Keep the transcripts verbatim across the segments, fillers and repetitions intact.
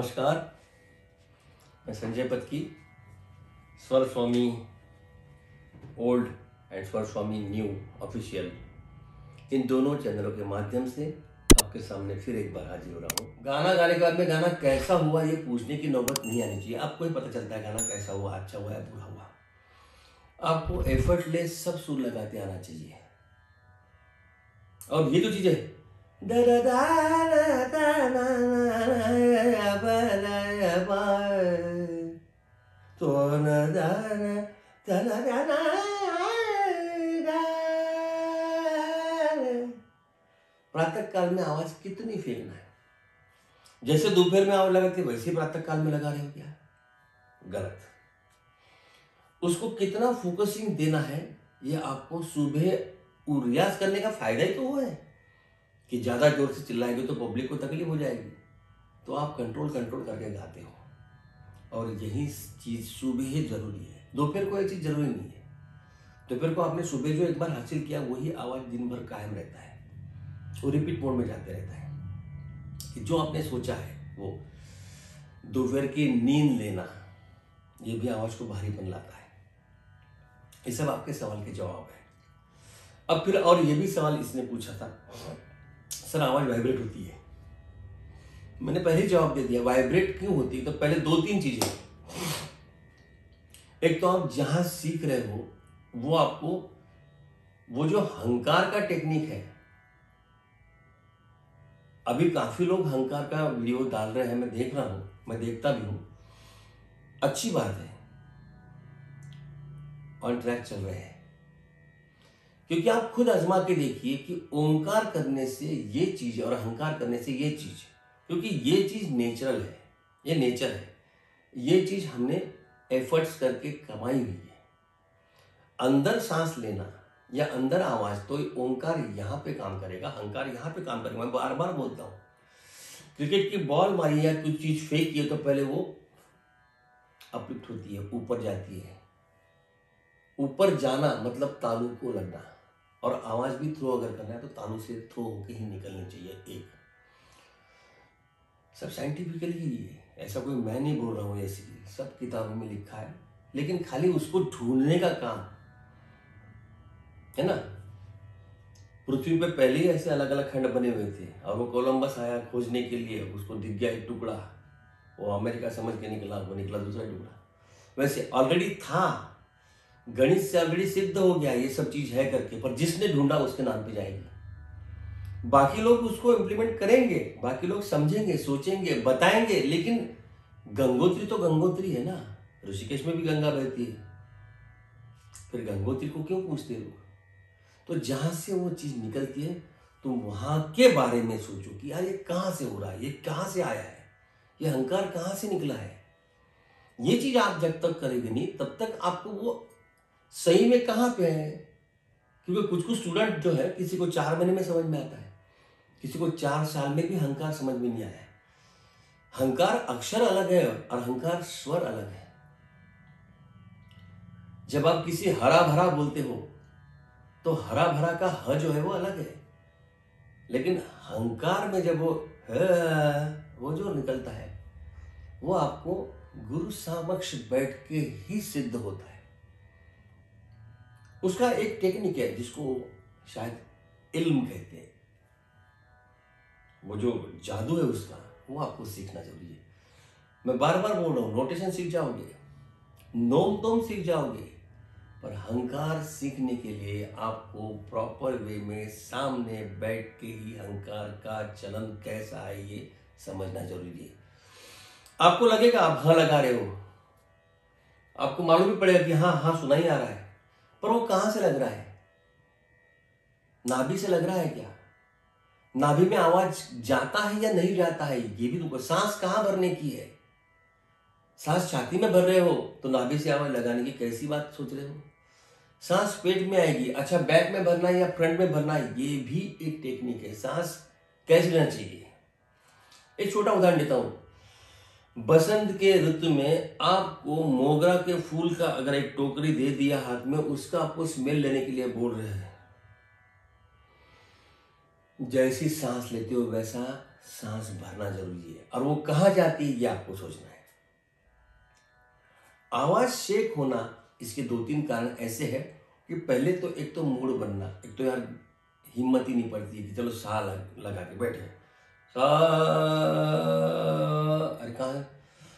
नमस्कार, मैं संजय पत्की, स्वर स्वामी ओल्ड एंड स्वर स्वामी न्यू ऑफिशियल, इन दोनों चैनलों के माध्यम से आपके सामने फिर एक बार हाजिर हो रहा हूँ। गाना गाने के बाद में गाना कैसा हुआ ये पूछने की नौबत नहीं आनी चाहिए। आपको ही पता चलता है गाना कैसा हुआ, अच्छा हुआ या बुरा हुआ। आपको एफर्टलेस सब सुर लगाते आना चाहिए। और ये जो चीज है प्रातः काल में आवाज कितनी फेरना है। जैसे दोपहर में आवाज लगाती है वैसे प्रातः काल में लगा रहे हो क्या? गलत। उसको कितना फोकसिंग देना है ये आपको सुबह रियाज करने का फायदा ही तो वो है कि ज्यादा जोर से चिल्लाएंगे तो पब्लिक को तकलीफ हो जाएगी, तो आप कंट्रोल कंट्रोल करके गाते हो। और यही चीज सुबह जरूरी है, दोपहर को ये चीज जरूरी नहीं है। दोपहर को आपने सुबह जो एक बार हासिल किया वही आवाज दिन भर कायम रहता है, वो रिपीट मोड में जाते रहता है कि जो आपने सोचा है वो। दोपहर की नींद लेना ये भी आवाज को भारीपन लाता है। ये सब आपके सवाल के जवाब है। अब फिर और ये भी सवाल इसने पूछा था, सर आवाज वाइब्रेट होती है। मैंने पहले ही जवाब दे दिया, वाइब्रेट क्यों होती है। तो पहले दो तीन चीजें, एक तो आप जहां सीख रहे हो वो आपको वो जो हंकार का टेक्निक है, अभी काफी लोग हंकार का वीडियो डाल रहे हैं, मैं देख रहा हूं, मैं देखता भी हूं, अच्छी बात है, ऑन ट्रैक चल रहे हैं। क्योंकि आप खुद आजमा के देखिए कि ओंकार करने से ये चीज और अहंकार करने से ये चीज, क्योंकि ये चीज नेचुरल है, ये नेचर है, ये चीज हमने एफर्ट्स करके कमाई हुई है। अंदर सांस लेना या अंदर आवाज, तो ओंकार यहां पे काम करेगा, अहंकार यहां पे काम करेगा। मैं बार बार बोलता हूं, क्रिकेट की बॉल मारी या कुछ चीज फेंकी है तो पहले वो अपलिफ्ट होती है, ऊपर जाती है। ऊपर जाना मतलब तालू को लगना, और आवाज भी थ्रो अगर करना है तो तालू से थ्रो होकर ही निकलनी चाहिए। एक सब साइंटिफिकली ही है, ऐसा कोई मैं नहीं बोल रहा हूँ, ऐसी सब किताबों में लिखा है। लेकिन खाली उसको ढूंढने का काम है ना। पृथ्वी पे पहले ही ऐसे अलग अलग खंड बने हुए थे, और वो कोलंबस आया खोजने के लिए, उसको दिख गया एक टुकड़ा, वो अमेरिका समझ के निकला, वो निकला दूसरा टुकड़ा। वैसे ऑलरेडी था, गणित से ऑलरेडी सिद्ध हो गया ये सब चीज है करके, पर जिसने ढूंढा उसके नाम पे जाएगी। बाकी लोग उसको इम्प्लीमेंट करेंगे, बाकी लोग समझेंगे, सोचेंगे, बताएंगे, लेकिन गंगोत्री तो गंगोत्री है ना। ऋषिकेश में भी गंगा बहती है, फिर गंगोत्री को क्यों पूछते लोग? तो जहां से वो चीज निकलती है तुम वहां के बारे में सोचो कि यार ये कहां से हो रहा है, ये कहां से आया है, ये अहंकार कहां से निकला है। ये चीज आप जब तक करेंगे नहीं तब तक आपको वो सही में कहां पे है। क्योंकि कुछ कुछ स्टूडेंट जो है, किसी को चार महीने में समझ में आता है, किसी को चार साल में भी अहंकार समझ में नहीं आया है। अहंकार अक्षर अलग है और अहंकार स्वर अलग है। जब आप किसी हरा भरा बोलते हो तो हरा भरा का ह जो है वो अलग है, लेकिन अहंकार में जब वो है, वो जो निकलता है वो आपको गुरु समक्ष बैठ के ही सिद्ध होता है। उसका एक टेक्निक है जिसको शायद इल्म कहते हैं, वो जो जादू है उसका, वो आपको सीखना जरूरी है। मैं बार बार बोल रहा हूं, नोटेशन सीख जाओगे, नोम तोम सीख जाओगे, पर अहंकार सीखने के लिए आपको प्रॉपर वे में सामने बैठ के ही अहंकार का चलन कैसा है ये समझना जरूरी है। आपको लगेगा आप हाँ लगा रहे हो, आपको मालूम भी पड़ेगा कि हाँ हाँ सुना ही आ रहा है, पर वो कहां से लग रहा है? नाभि से लग रहा है क्या? नाभि में आवाज जाता है या नहीं जाता है ये भी तुमको। सांस कहां भरने की है? सांस छाती में भर रहे हो तो नाभि से आवाज लगाने की कैसी बात सोच रहे हो? सांस पेट में आएगी, अच्छा बैक में भरना है या फ्रंट में भरना है, ये भी एक टेक्निक है। सांस कैसे लेना चाहिए, एक छोटा उदाहरण देता हूं। बसंत के ऋतु में आपको मोगरा के फूल का अगर एक टोकरी दे दिया हाथ में, उसका आपको स्मेल लेने के लिए बोल रहे हैं, जैसी सांस लेते हो वैसा सांस भरना जरूरी है, और वो कहाँ जाती है ये आपको सोचना है। आवाज शेक होना, इसके दो तीन कारण ऐसे हैं कि पहले तो एक तो मूड बनना, एक तो यार हिम्मत ही नहीं पड़ती कि चलो सा लग, लगा के बैठे सा, अरे कहाँ है,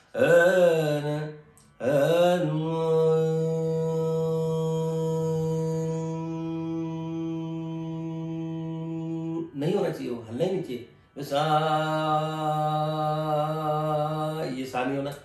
नहीं होना चाहिए, वो हलना ही नहीं चाहिए, सा, ये सा नहीं होना,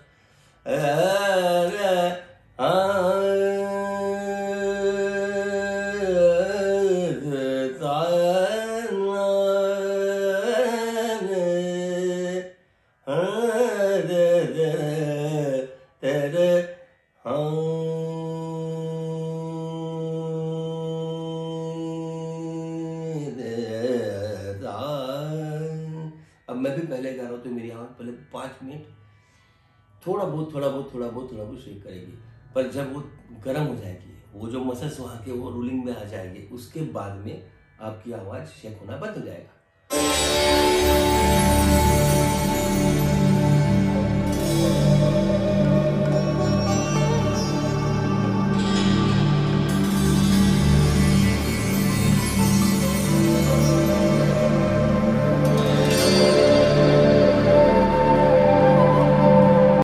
अब मैं भी पहले गा रहा हूँ तो मेरी आवाज़ पहले पाँच मिनट थोड़ा बहुत थोड़ा बहुत थोड़ा बहुत थोड़ा बहुत शेक करेगी, पर जब वो गर्म हो जाएगी, वो जो मसल्स वहाँ के वो रूलिंग में आ जाएंगे, उसके बाद में आपकी आवाज़ शेक होना बंद हो जाएगा।